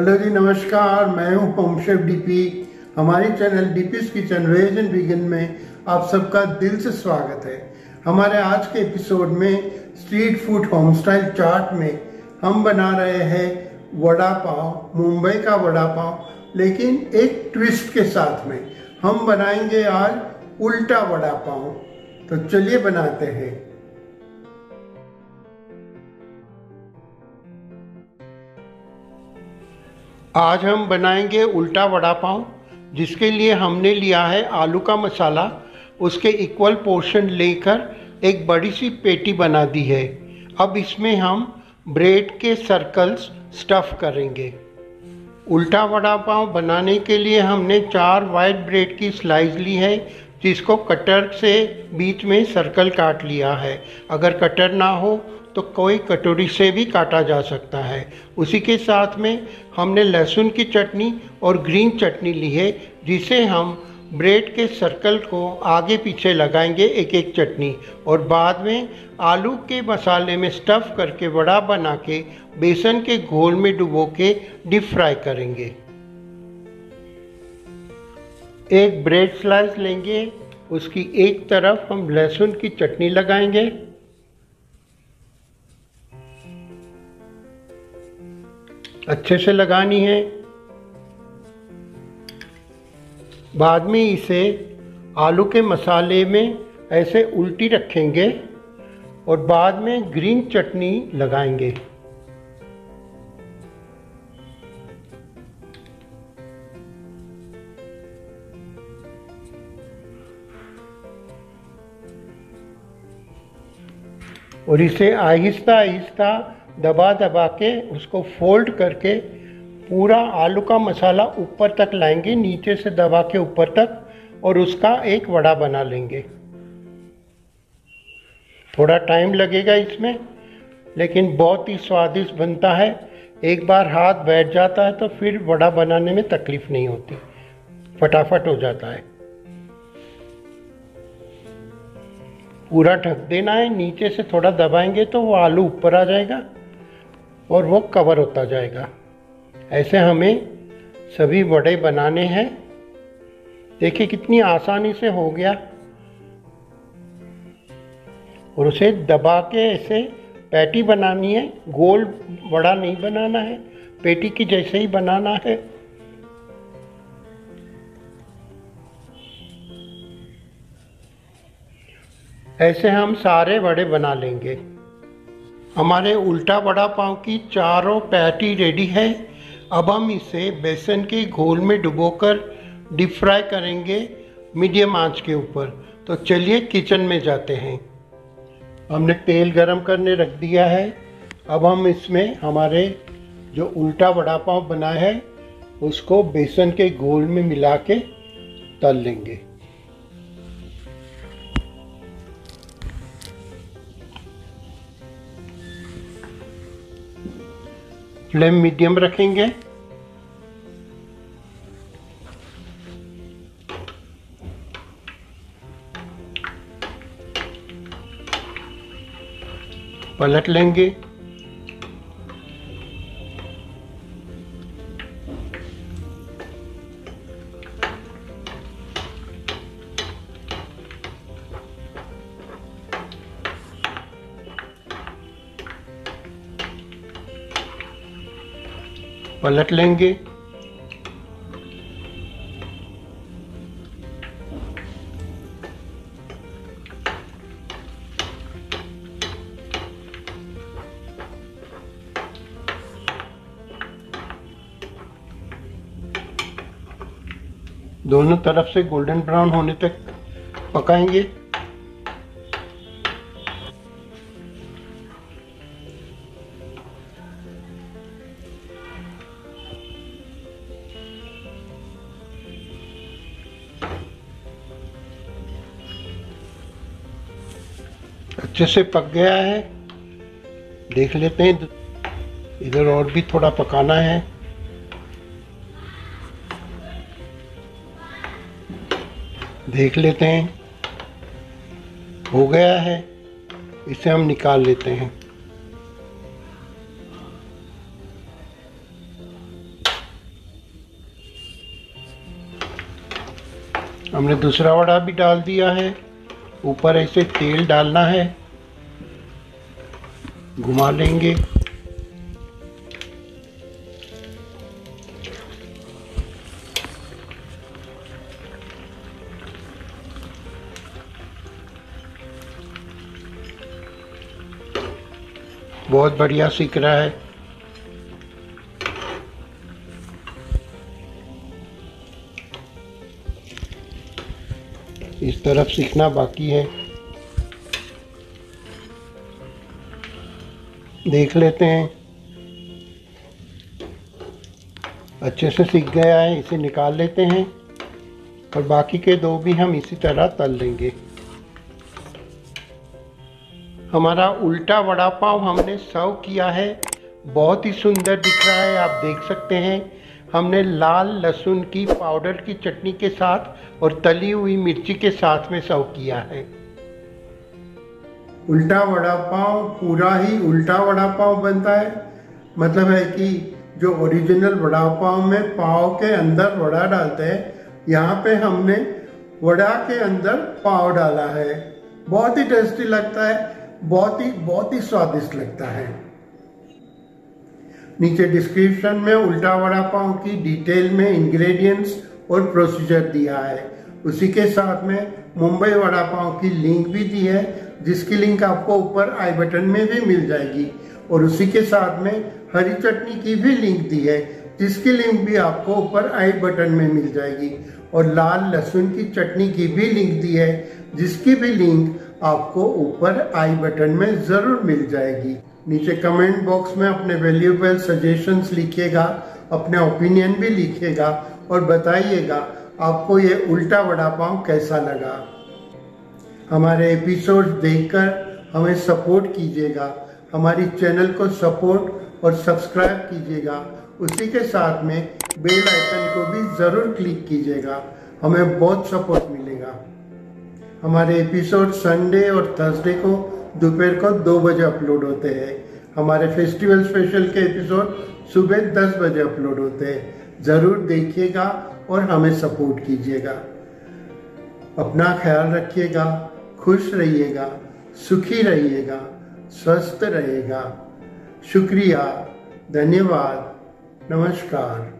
Hello जी, नमस्कार। मैं हूं होम शेफ डीपी। हमारे channel DP's kitchen veg and vegan में आप सबका दिल से स्वागत है। हमारे आज के एपिसोड में street food home style chaat में हम बना रहे हैं वड़ा पाव, मुंबई का वड़ा पाव, लेकिन एक ट्विस्ट के साथ में। हम बनाएंगे आज उल्टा वड़ा पाव। तो चलिए बनाते हैं। आज हम बनाएंगे उल्टा वड़ा पाव, जिसके लिए हमने लिया है आलू का मसाला। उसके इक्वल पोर्शन लेकर एक बड़ी सी पेटी बना दी है। अब इसमें हम ब्रेड के सर्कल्स स्टफ़ करेंगे। उल्टा वड़ा पाव बनाने के लिए हमने 4 वाइट ब्रेड की स्लाइस ली है, जिसको कटर से बीच में सर्कल काट लिया है। अगर कटर ना हो तो कोई कटोरी से भी काटा जा सकता है। उसी के साथ में हमने लहसुन की चटनी और ग्रीन चटनी ली है, जिसे हम ब्रेड के सर्कल को आगे पीछे लगाएंगे एक एक चटनी, और बाद में आलू के मसाले में स्टफ़ करके वड़ा बना के बेसन के घोल में डुबो के डीप फ्राई करेंगे। एक ब्रेड स्लाइस लेंगे, उसकी एक तरफ हम लहसुन की चटनी लगाएंगे। अच्छे से लगानी है। बाद में इसे आलू के मसाले में ऐसे उल्टी रखेंगे और बाद में ग्रीन चटनी लगाएंगे। और इसे आहिस्ता आहिस्ता दबा दबा के उसको फोल्ड करके पूरा आलू का मसाला ऊपर तक लाएंगे, नीचे से दबा के ऊपर तक, और उसका एक वड़ा बना लेंगे। थोड़ा टाइम लगेगा इसमें, लेकिन बहुत ही स्वादिष्ट बनता है। एक बार हाथ बैठ जाता है तो फिर वड़ा बनाने में तकलीफ नहीं होती, फटाफट हो जाता है। पूरा ढक देना है, नीचे से थोड़ा दबाएंगे तो वो आलू ऊपर आ जाएगा और वो कवर होता जाएगा। ऐसे हमें सभी वड़े बनाने हैं। देखिए कितनी आसानी से हो गया। और उसे दबा के ऐसे पैटी बनानी है, गोल वड़ा नहीं बनाना है, पेटी की जैसे ही बनाना है। ऐसे हम सारे वड़े बना लेंगे। हमारे उल्टा वड़ा पाव की चारों पैटी रेडी है। अब हम इसे बेसन के घोल में डुबोकर डीप फ्राई करेंगे मीडियम आंच के ऊपर। तो चलिए किचन में जाते हैं। हमने तेल गरम करने रख दिया है। अब हम इसमें हमारे जो उल्टा वड़ा पाव बना है उसको बेसन के घोल में मिला के तल लेंगे। फ्लेम मीडियम रखेंगे। पलट लेंगे। पलट लेंगे। दोनों तरफ से गोल्डन ब्राउन होने तक पकाएंगे। अच्छे से पक गया है, देख लेते हैं। इधर और भी थोड़ा पकाना है। देख लेते हैं, हो गया है। इसे हम निकाल लेते हैं। हमने दूसरा वड़ा भी डाल दिया है। ऊपर ऐसे तेल डालना है, घुमा लेंगे। बहुत बढ़िया सिक रहा है। इस तरफ सीखना बाकी है। देख लेते हैं, अच्छे से सीख गया है। इसे निकाल लेते हैं और बाकी के दो भी हम इसी तरह तल लेंगे। हमारा उल्टा वड़ा पाव हमने सर्व किया है। बहुत ही सुंदर दिख रहा है, आप देख सकते हैं। हमने लाल लहसुन की पाउडर की चटनी के साथ और तली हुई मिर्ची के साथ में सर्व किया है। उल्टा वड़ा पाव पूरा ही उल्टा वड़ा पाव बनता है। मतलब है कि जो ओरिजिनल वड़ा पाव में पाव के अंदर वड़ा डालते हैं, यहाँ पे हमने वड़ा के अंदर पाव डाला है। बहुत ही टेस्टी लगता है, बहुत ही स्वादिष्ट लगता है। नीचे डिस्क्रिप्शन में उल्टा वड़ा पाव की डिटेल में इंग्रेडिएंट्स और प्रोसीजर दिया है। उसी के साथ में मुंबई वड़ा पाव की लिंक भी दी है, जिसकी लिंक आपको ऊपर आई बटन में भी मिल जाएगी। और उसी के साथ में हरी चटनी की भी लिंक दी है, जिसकी लिंक भी आपको ऊपर आई बटन में मिल जाएगी। और लाल लहसुन की चटनी की भी लिंक दी है, जिसकी भी लिंक आपको ऊपर आई बटन में ज़रूर मिल जाएगी। नीचे कमेंट बॉक्स में अपने वैल्यूएबल सजेशंस लिखिएगा, अपने ओपिनियन भी लिखिएगा और बताइएगा आपको ये उल्टा वड़ा पाव कैसा लगा। हमारे एपिसोड देखकर हमें सपोर्ट कीजिएगा, हमारी चैनल को सपोर्ट और सब्सक्राइब कीजिएगा। उसी के साथ में बेल आइकन को भी ज़रूर क्लिक कीजिएगा, हमें बहुत सपोर्ट मिलेगा। हमारे एपिसोड संडे और थर्सडे को दोपहर को 2 बजे अपलोड होते हैं। हमारे फेस्टिवल स्पेशल के एपिसोड सुबह 10 बजे अपलोड होते हैं। ज़रूर देखिएगा और हमें सपोर्ट कीजिएगा। अपना ख्याल रखिएगा, खुश रहिएगा, सुखी रहिएगा, स्वस्थ रहिएगा। शुक्रिया, धन्यवाद, नमस्कार।